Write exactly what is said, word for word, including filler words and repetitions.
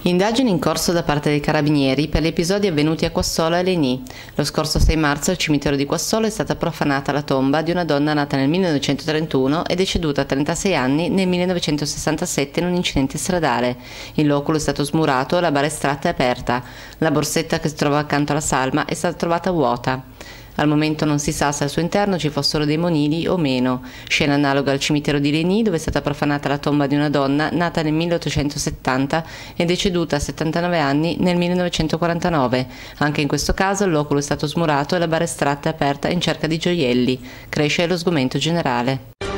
Indagini in corso da parte dei carabinieri per gli episodi avvenuti a Quassolo e Leni. Lo scorso sei marzo al cimitero di Quassolo è stata profanata la tomba di una donna nata nel millenovecentotrentuno e deceduta a trentasei anni nel millenovecentosessantasette in un incidente stradale. Il loculo è stato smurato e la bara estratta è aperta. La borsetta che si trova accanto alla salma è stata trovata vuota. Al momento non si sa se al suo interno ci fossero dei monili o meno. Scena analoga al cimitero di Leni, dove è stata profanata la tomba di una donna nata nel milleottocentosettanta e deceduta a settantanove anni nel millenovecentoquarantanove. Anche in questo caso il loculo è stato smurato e la bara estratta è aperta in cerca di gioielli. Cresce lo sgomento generale.